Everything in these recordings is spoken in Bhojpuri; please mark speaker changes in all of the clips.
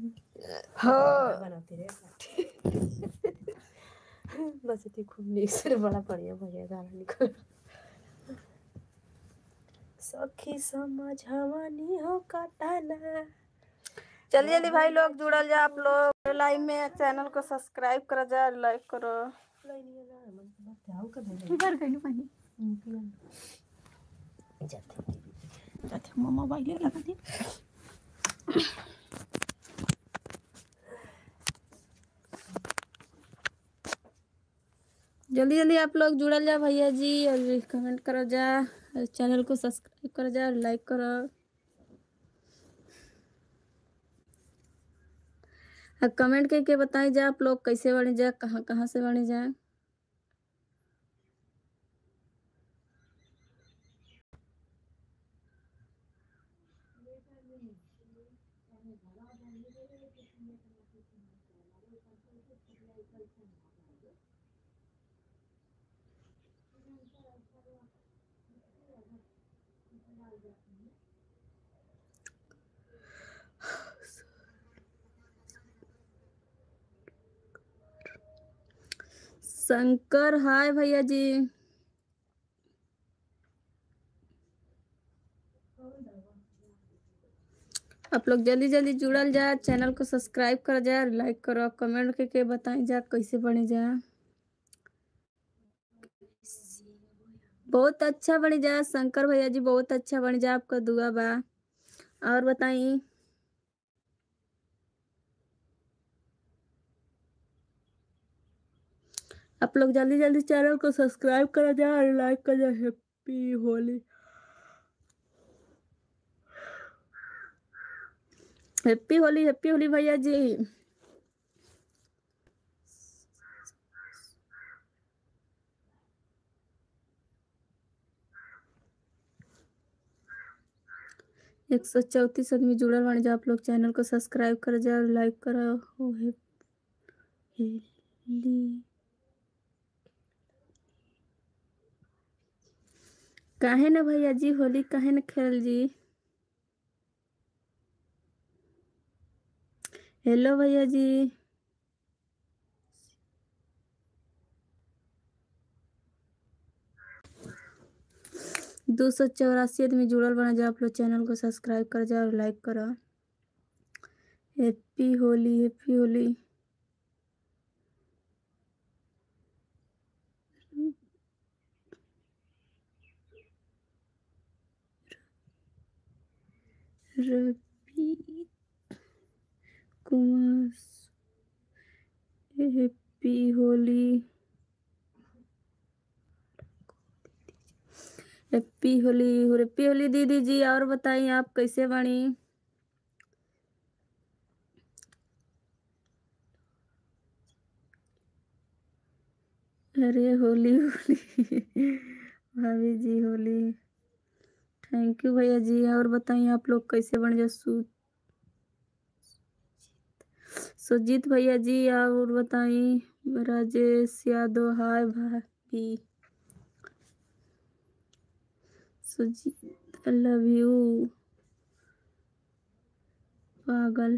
Speaker 1: हाँ
Speaker 2: बनाते रहे बस इतनी खूब मिक्सर बड़ा बढ़िया बढ़िया गाना निकल। सखी समझ हवानी हो कटाना।
Speaker 1: चलिए जल्दी भाई लोग जुड़ल जा, आप लोग लाइव में चैनल को सब्सक्राइब कर जा, लाइक करो।
Speaker 2: जाते मोबाइल लगा दी।
Speaker 1: जल्दी जल्दी आप लोग जुड़ल जा भैया जी, और कमेंट करो जा, चैनल को सब्सक्राइब करो जा, लाइक करो। कमेंट करके बताई जा आप लोग कैसे बने जा, कहाँ कहाँ से बने जा। शंकर हाय भैया जी। आप लोग जल्दी जल्दी जुड़ल जा, चैनल को सब्सक्राइब कर जा, लाइक करो, कमेंट करके बताई जा कैसे बने जा। बहुत अच्छा बने जा शंकर भैया जी, बहुत अच्छा बने जा, आपका दुआ बा। और बताई आप लोग जल्दी जल्दी चैनल को सब्सक्राइब कर जा और लाइक कर जा। Happy Holi, happy Holi, happy Holi भैया जी। 134 आदमी जुड़ल बने जा, आप लोग चैनल को सब्सक्राइब कर जा और लाइक करो। होली काहे न भैया जी, होली काहे न खेल जी। हेलो भैया जी। 284 आदमी जुड़ल बना जा, आप लोग चैनल को सब्सक्राइब कर जा और लाइक करो। Happy Holi, happy Holi. Ravi Kumar happy Holi, happy Holi, happy Holi दीदी जी। और बताइए आप कैसे बनी। अरे होली होली भाभी जी होली। थैंक यू भैया जी। और बताइए आप लोग कैसे बन जा। सुजीत भैया जी। और बताइए राजेश यादव हाय भाभी। सुजीत आई लव यू पागल।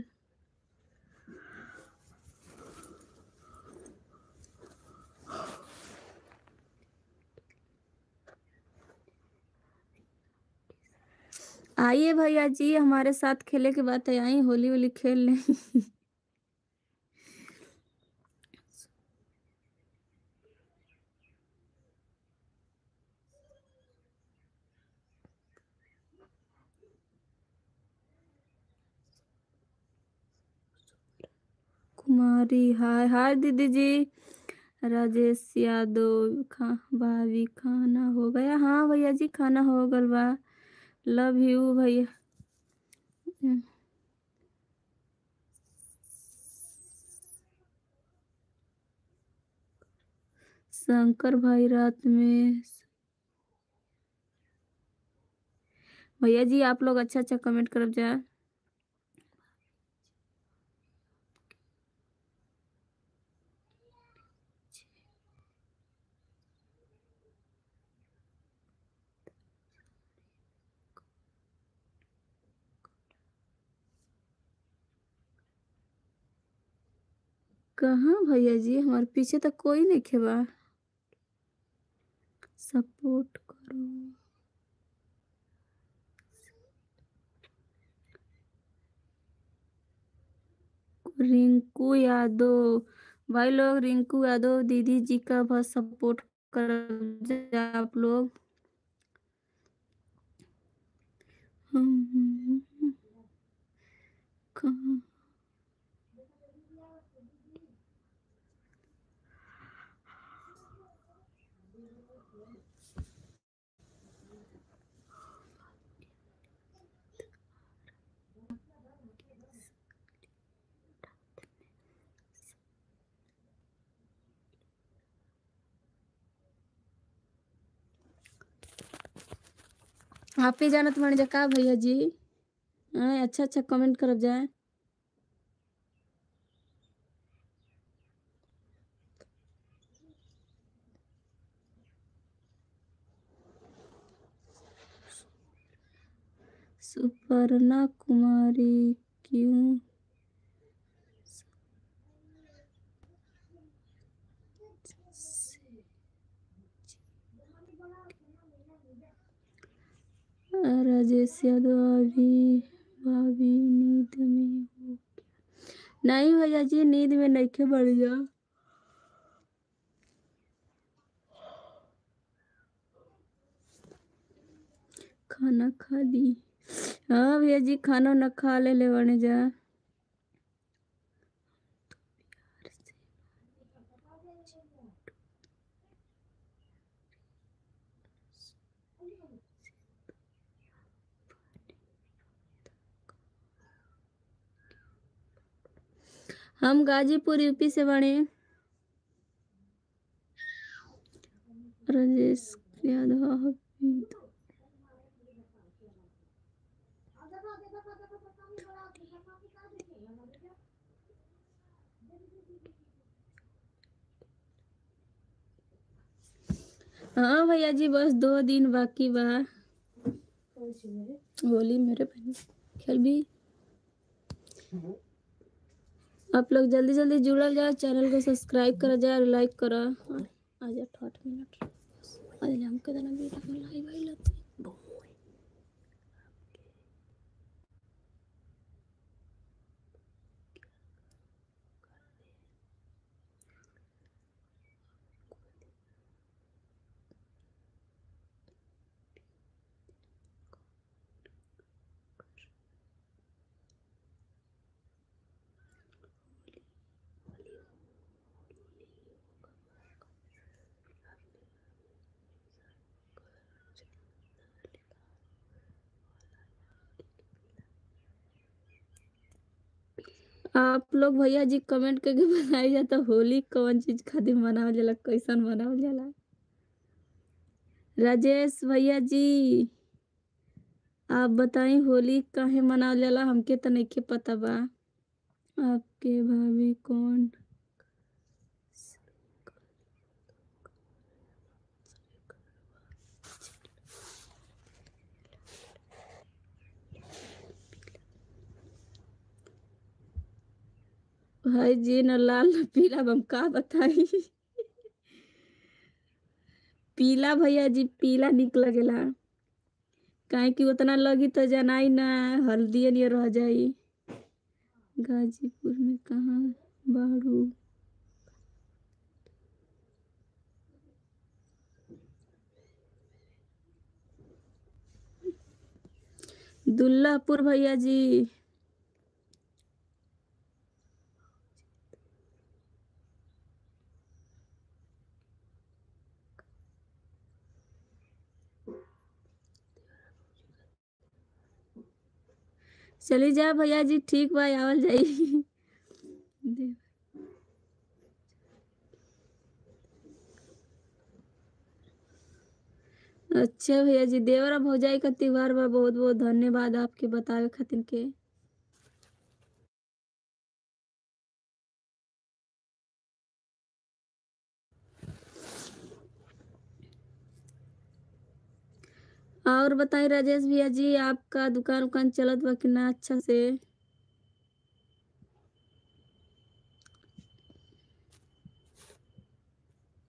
Speaker 1: आइए भैया जी, हमारे साथ खेले के बाद आई होली होली खेल लें। कुमारी हाय हाय दीदी जी। राजेश यादव भाभी खाना हो गया। हाँ भैया जी खाना हो गल बा। लव यू भैया। शंकर भाई रात में। भैया जी आप लोग अच्छा अच्छा कमेंट कर जा। कहाँ भैया जी, हमारे पीछे तक कोई नहीं खेबा। सपोर्ट करो। रिंकू यादव, भाई लोग रिंकू यादव दीदी जी का बस सपोर्ट कर आप लोग। कहाँ आप ही जाना तुम्हारे जका भैया जी। अच्छा अच्छा कमेंट कर जाए। सुपर्णा कुमारी क्यों राजेश यादव अभी भाभी नींद में हो? नहीं भैया जी, नींद में नहीं के बढ़ जा। खाना खा ली। हाँ भैया जी, खाना न खा ले बने जा। हम गाजीपुर यूपी से बने। राजेश यादव अभी हाँ भैया जी, बस 2 दिन बाकी बा। होली मेरे बहन खेल भी। आप लोग जल्दी जल्दी जुड़ल जाओ, चैनल को सब्सक्राइब करा जाए और लाइक करा। आज 8 मिनट आज हम के दाना भी लाइव आई लती। आप लोग भैया जी कमेंट करके बताई जाता होली कौन चीज खातिर मनावल जाला, कैसन मनावल जाला। राजेश भैया जी आप बताई होली काहे मनावल जाला, हमके तो नइखे पता बा। आपके भाभी कौन भाई जी, न लाल न पीला, हम का बताई। पीला भैया जी, पीला निक लगेला। काहे कि उतना लगी तो जनाई ना, हल्दी नहीं रह जाई। गाजीपुर में कहाँ बाड़ू? दुल्लापुर भैया जी। चली जा भैया जी, ठीक बा, आवल जाई। अच्छा भैया जी, देवरा भौजाई का त्योहार बा, बहुत बहुत धन्यवाद आपके बतावे खातिर के। और बताई राजेश भैया जी, आपका दुकान उकान चलत बा कि ना अच्छा से?